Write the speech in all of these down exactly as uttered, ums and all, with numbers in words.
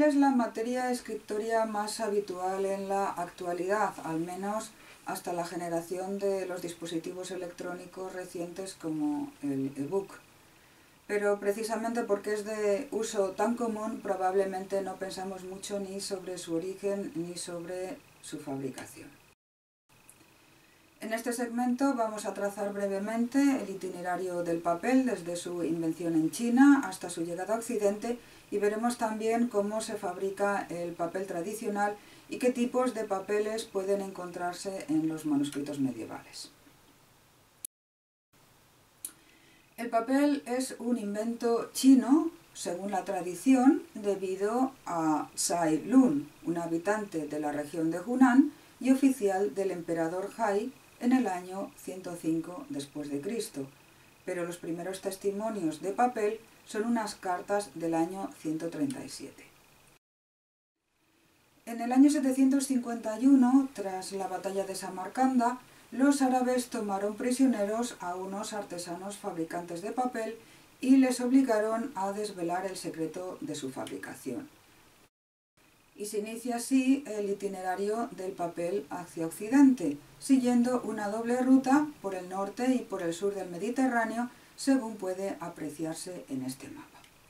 es la materia escritoria más habitual en la actualidad, al menos hasta la generación de los dispositivos electrónicos recientes como el ebook. Pero precisamente porque es de uso tan común, probablemente no pensamos mucho ni sobre su origen ni sobre su fabricación. En este segmento vamos a trazar brevemente el itinerario del papel desde su invención en China hasta su llegada a Occidente, y veremos también cómo se fabrica el papel tradicional y qué tipos de papeles pueden encontrarse en los manuscritos medievales. El papel es un invento chino, según la tradición, debido a Cai Lun, un habitante de la región de Hunan y oficial del emperador Hai en el año ciento cinco después de Cristo, pero los primeros testimonios de papel son unas cartas del año ciento treinta y siete. En el año setecientos cincuenta y uno, tras la batalla de Samarcanda, los árabes tomaron prisioneros a unos artesanos fabricantes de papel y les obligaron a desvelar el secreto de su fabricación. Y se inicia así el itinerario del papel hacia Occidente, siguiendo una doble ruta por el norte y por el sur del Mediterráneo, según puede apreciarse en este mapa.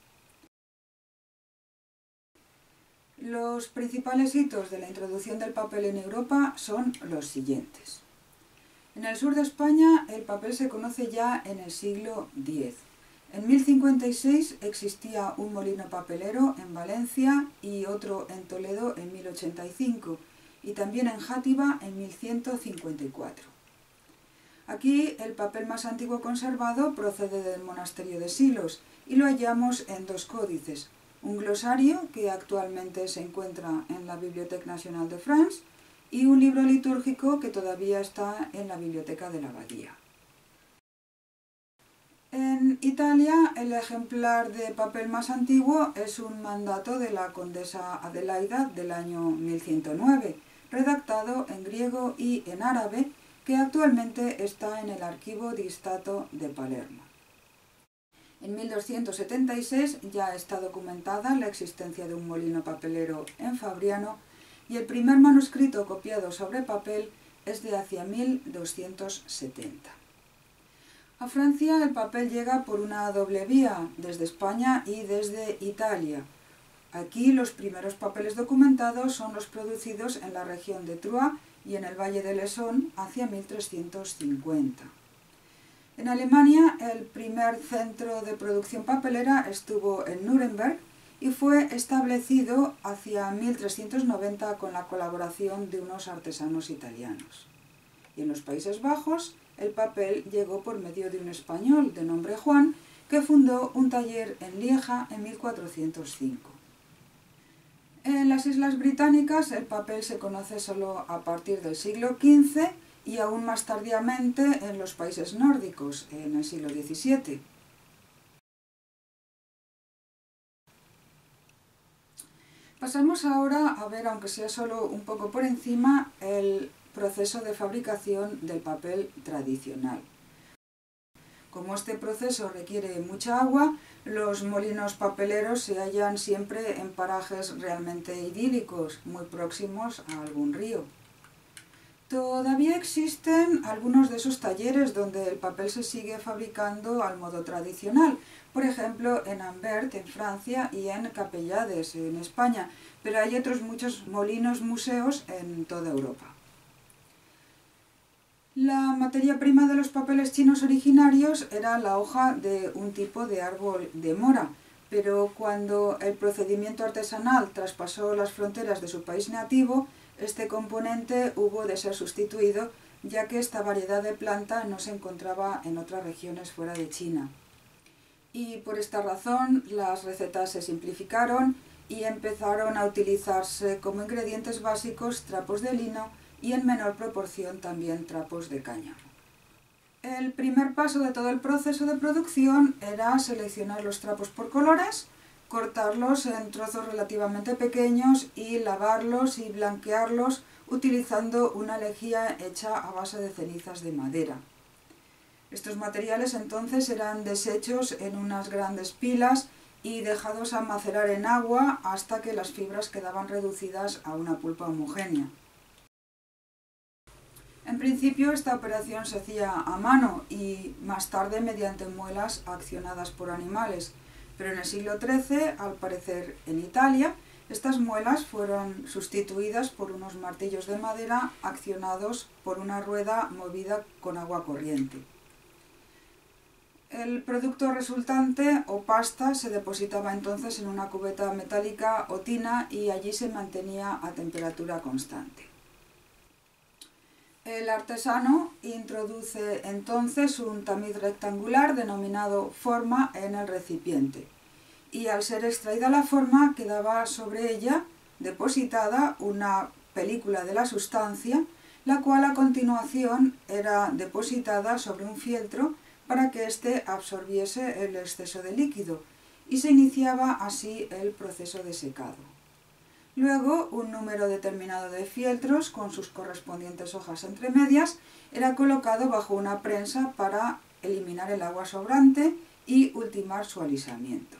Los principales hitos de la introducción del papel en Europa son los siguientes. En el sur de España el papel se conoce ya en el siglo diez. En mil cincuenta y seis existía un molino papelero en Valencia y otro en Toledo en mil ochenta y cinco, y también en Játiva en mil ciento cincuenta y cuatro. Aquí el papel más antiguo conservado procede del monasterio de Silos y lo hallamos en dos códices, un glosario que actualmente se encuentra en la Bibliothèque Nationale de France y un libro litúrgico que todavía está en la biblioteca de la abadía. En Italia, el ejemplar de papel más antiguo es un mandato de la condesa Adelaida del año mil ciento nueve, redactado en griego y en árabe, que actualmente está en el Archivo di Stato de Palermo. En mil doscientos setenta y seis ya está documentada la existencia de un molino papelero en Fabriano, y el primer manuscrito copiado sobre papel es de hacia mil doscientos setenta. A Francia el papel llega por una doble vía, desde España y desde Italia. Aquí los primeros papeles documentados son los producidos en la región de Troyes y en el Valle de l'Essonne hacia mil trescientos cincuenta. En Alemania el primer centro de producción papelera estuvo en Nuremberg y fue establecido hacia mil trescientos noventa con la colaboración de unos artesanos italianos. Y en los Países Bajos el papel llegó por medio de un español de nombre Juan, que fundó un taller en Lieja en mil cuatrocientos cinco. En las Islas Británicas el papel se conoce solo a partir del siglo quince y aún más tardíamente en los países nórdicos, en el siglo diecisiete. Pasamos ahora a ver, aunque sea solo un poco por encima, el proceso de fabricación del papel tradicional. Como este proceso requiere mucha agua, los molinos papeleros se hallan siempre en parajes realmente idílicos, muy próximos a algún río. Todavía existen algunos de esos talleres donde el papel se sigue fabricando al modo tradicional, por ejemplo en Ambert, en Francia, y en Capellades, en España, pero hay otros muchos molinos museos en toda Europa. La materia prima de los papeles chinos originarios era la hoja de un tipo de árbol de mora, pero cuando el procedimiento artesanal traspasó las fronteras de su país nativo, este componente hubo de ser sustituido, ya que esta variedad de planta no se encontraba en otras regiones fuera de China. Y por esta razón las recetas se simplificaron y empezaron a utilizarse como ingredientes básicos trapos de lino y en menor proporción también trapos de cáñamo. El primer paso de todo el proceso de producción era seleccionar los trapos por colores, cortarlos en trozos relativamente pequeños y lavarlos y blanquearlos utilizando una lejía hecha a base de cenizas de madera. Estos materiales entonces eran deshechos en unas grandes pilas y dejados a macerar en agua hasta que las fibras quedaban reducidas a una pulpa homogénea. En principio esta operación se hacía a mano y más tarde mediante muelas accionadas por animales, pero en el siglo trece, al parecer en Italia, estas muelas fueron sustituidas por unos martillos de madera accionados por una rueda movida con agua corriente. El producto resultante o pasta se depositaba entonces en una cubeta metálica o tina y allí se mantenía a temperatura constante. El artesano introduce entonces un tamiz rectangular denominado forma en el recipiente y al ser extraída la forma quedaba sobre ella depositada una película de la sustancia, la cual a continuación era depositada sobre un fieltro para que éste absorbiese el exceso de líquido y se iniciaba así el proceso de secado. Luego, un número determinado de fieltros con sus correspondientes hojas entre medias era colocado bajo una prensa para eliminar el agua sobrante y ultimar su alisamiento.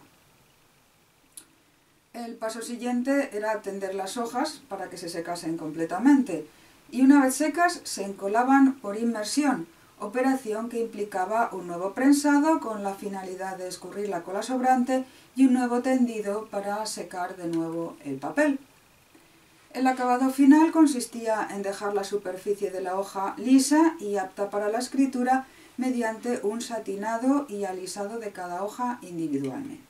El paso siguiente era tender las hojas para que se secasen completamente y una vez secas se encolaban por inmersión, operación que implicaba un nuevo prensado con la finalidad de escurrir la cola sobrante y un nuevo tendido para secar de nuevo el papel. El acabado final consistía en dejar la superficie de la hoja lisa y apta para la escritura mediante un satinado y alisado de cada hoja individualmente.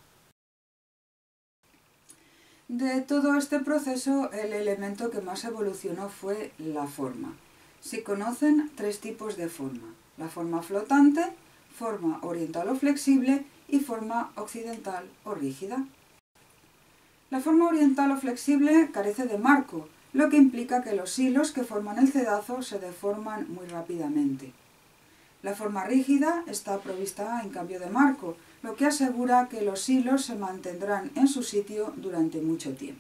De todo este proceso, el elemento que más evolucionó fue la forma. Se conocen tres tipos de forma: la forma flotante, forma oriental o flexible y forma occidental o rígida. La forma oriental o flexible carece de marco, lo que implica que los hilos que forman el cedazo se deforman muy rápidamente. La forma rígida está provista en cambio de marco, lo que asegura que los hilos se mantendrán en su sitio durante mucho tiempo.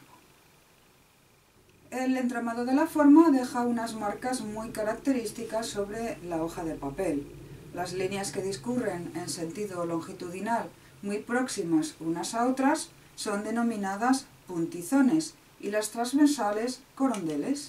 El entramado de la forma deja unas marcas muy características sobre la hoja de papel. Las líneas que discurren en sentido longitudinal muy próximas unas a otras son denominadas puntizones y las transversales corondeles.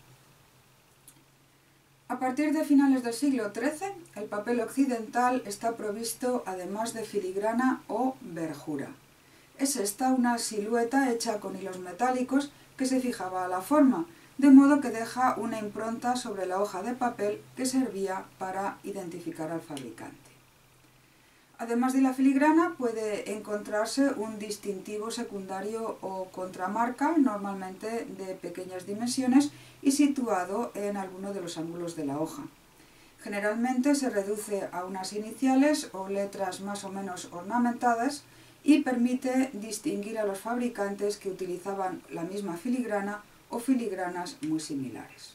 A partir de finales del siglo trece, el papel occidental está provisto además de filigrana o verjura. Es esta una silueta hecha con hilos metálicos que se fijaba a la forma, de modo que deja una impronta sobre la hoja de papel que servía para identificar al fabricante. Además de la filigrana puede encontrarse un distintivo secundario o contramarca, normalmente de pequeñas dimensiones y situado en alguno de los ángulos de la hoja. Generalmente se reduce a unas iniciales o letras más o menos ornamentadas y permite distinguir a los fabricantes que utilizaban la misma filigrana o filigranas muy similares.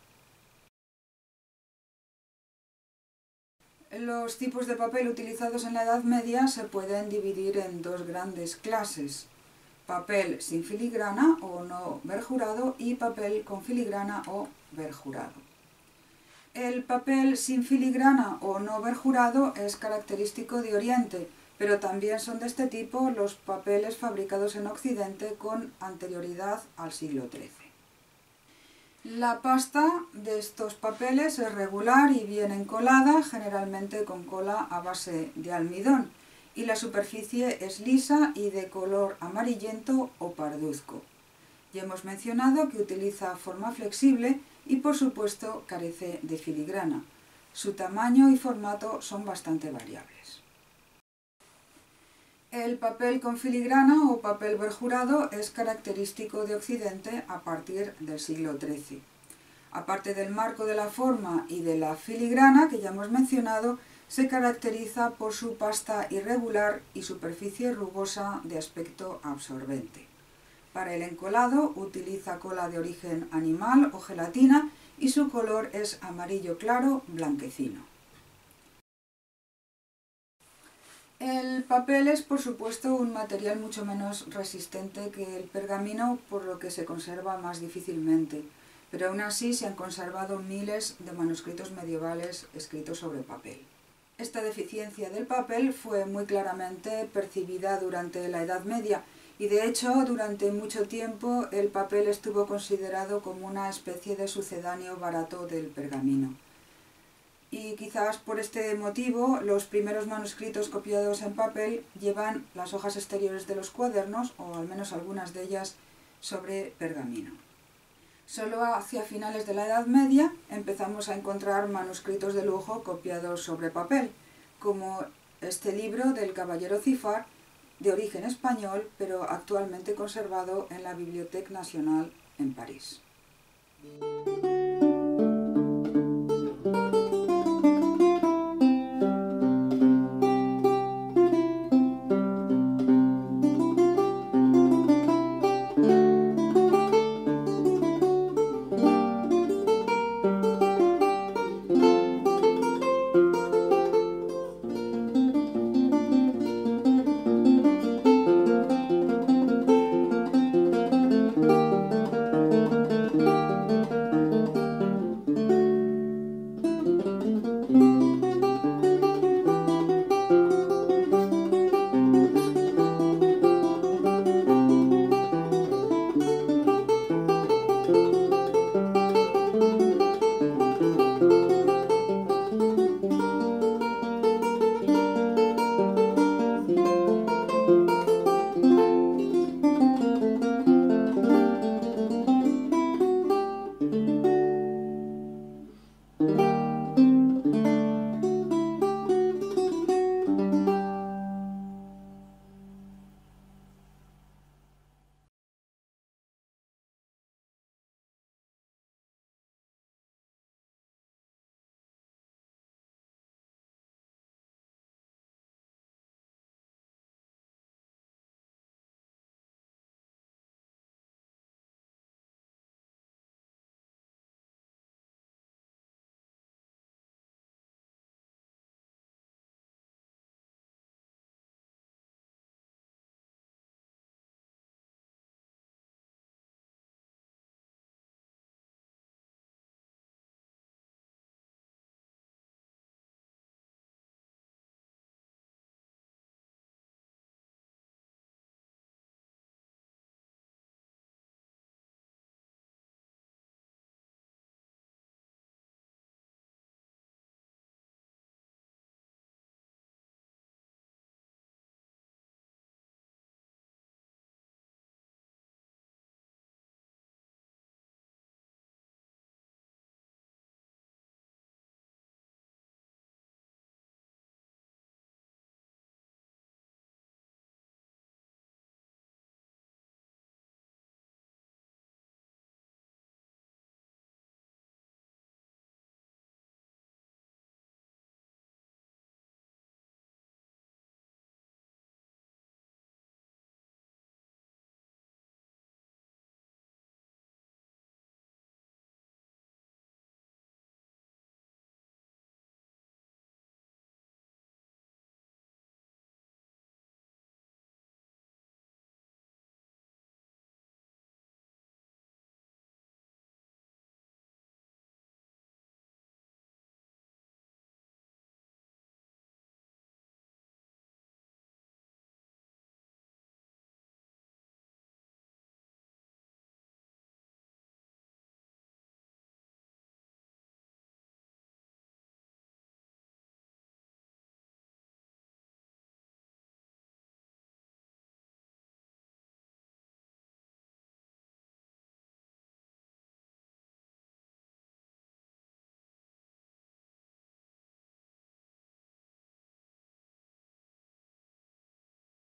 Los tipos de papel utilizados en la Edad Media se pueden dividir en dos grandes clases: papel sin filigrana o no verjurado y papel con filigrana o verjurado. El papel sin filigrana o no verjurado es característico de Oriente, pero también son de este tipo los papeles fabricados en Occidente con anterioridad al siglo trece. La pasta de estos papeles es regular y bien encolada, generalmente con cola a base de almidón, y la superficie es lisa y de color amarillento o parduzco. Ya hemos mencionado que utiliza forma flexible y por supuesto carece de filigrana. Su tamaño y formato son bastante variables. El papel con filigrana o papel verjurado es característico de Occidente a partir del siglo trece. Aparte del marco de la forma y de la filigrana que ya hemos mencionado, se caracteriza por su pasta irregular y superficie rugosa de aspecto absorbente. Para el encolado utiliza cola de origen animal o gelatina y su color es amarillo claro blanquecino. El papel es, por supuesto, un material mucho menos resistente que el pergamino, por lo que se conserva más difícilmente, pero aún así se han conservado miles de manuscritos medievales escritos sobre papel. Esta deficiencia del papel fue muy claramente percibida durante la Edad Media y de hecho durante mucho tiempo el papel estuvo considerado como una especie de sucedáneo barato del pergamino. Y quizás por este motivo los primeros manuscritos copiados en papel llevan las hojas exteriores de los cuadernos, o al menos algunas de ellas, sobre pergamino. Solo hacia finales de la Edad Media empezamos a encontrar manuscritos de lujo copiados sobre papel, como este libro del Caballero Cifar, de origen español, pero actualmente conservado en la Bibliothèque Nationale en París.